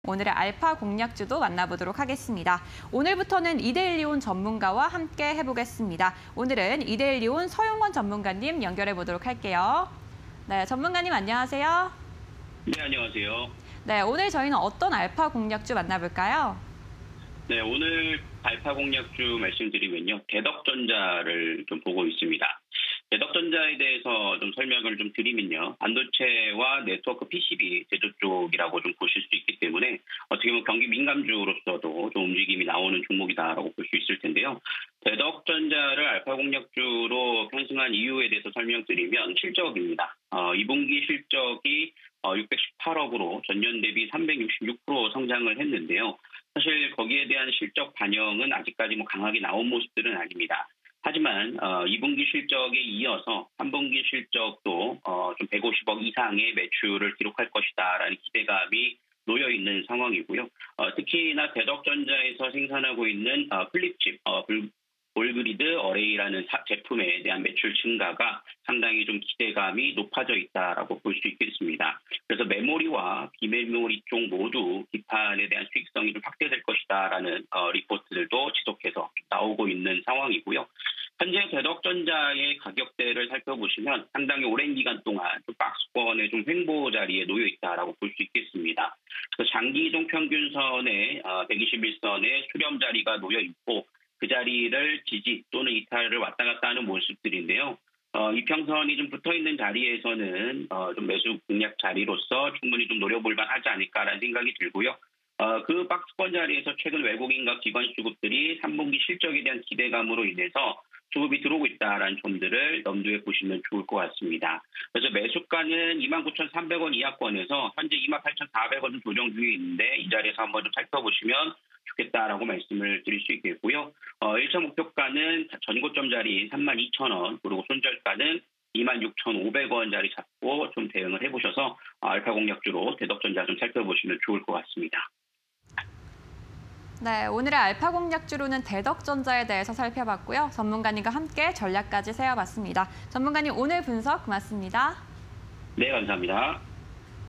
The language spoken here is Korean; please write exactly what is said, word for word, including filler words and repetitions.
오늘의 알파 공략주도 만나보도록 하겠습니다. 오늘부터는 이데일리온 전문가와 함께 해보겠습니다. 오늘은 이데일리온 서용원 전문가님 연결해 보도록 할게요. 네, 전문가님 안녕하세요. 네, 안녕하세요. 네, 오늘 저희는 어떤 알파 공략주 만나볼까요? 네, 오늘 알파 공략주 말씀드리면요. 대덕전자를 좀 보고 있습니다. 대덕전자에 대해서 좀 설명을 좀 드리면요. 반도체와 네트워크 피시비 제조 쪽이라고 좀 보실 수 있기 때문에 어떻게 보면 경기 민감주로서도 좀 움직임이 나오는 종목이다라고 볼 수 있을 텐데요. 대덕전자를 알파 공략주로 편승한 이유에 대해서 설명드리면 실적입니다. 어, 이 분기 실적이 어, 육백십팔억으로 전년 대비 삼백육십육 퍼센트 성장을 했는데요. 사실 거기에 대한 실적 반영은 아직까지 뭐 강하게 나온 모습들은 아닙니다. 하지만 어, 이 분기 실적에 이어서 삼 분기 실적도 어, 좀 백오십억 이상의 매출을 기록할 것이다라는 기대감이 놓여 있는 상황이고요. 어, 특히나 대덕전자에서 생산하고 있는 어, 플립칩, 어, 볼그리드 어레이라는 사, 제품에 대한 매출 증가가 상당히 좀 기대감이 높아져 있다라고 볼 수 있겠습니다. 그래서 메모리와 비메모리 쪽 모두 기판에 대한 수익성이 좀 확대될 것이다라는 어, 리포트들도 지속해서 나오고 있는 상황이고요. 현재 대덕전자의 가격대를 살펴보시면 상당히 오랜 기간 동안 좀 박스권의 좀 횡보 자리에 놓여 있다라고 볼 수 있겠습니다. 그래서 장기 이동 평균선에 어, 백이십일 선의 수렴 자리가 놓여 있고 그 자리를 지지 또는 이탈을 왔다 갔다 하는 모습들인데요. 어, 이평선이 좀 붙어있는 자리에서는 어, 좀 매수 공략 자리로서 충분히 좀 노려볼 만하지 않을까라는 생각이 들고요. 어, 그 박스권 자리에서 최근 외국인과 기관 수급들이 삼 분기 실적에 대한 기대감으로 인해서 수급이 들어오고 있다는 점들을 염두에 보시면 좋을 것 같습니다. 그래서 매수가는 이만 구천삼백 원 이하권에서 현재 이만 팔천사백 원 조정 중에 있는데 이 자리에서 한번 좀 살펴보시면 좋겠다라고 말씀을 드릴 수 있겠고요. 어, 일 차 목표가는 전고점 자리 삼만 이천 원 그리고 손절가는 이만 육천오백 원 자리 잡고 좀 대응을 해보셔서 알파 공략주로 대덕전자 좀 살펴보시면 좋을 것 같습니다. 네, 오늘의 알파 공략주로는 대덕전자에 대해서 살펴봤고요. 전문가님과 함께 전략까지 세워봤습니다. 전문가님 오늘 분석 고맙습니다. 네, 감사합니다.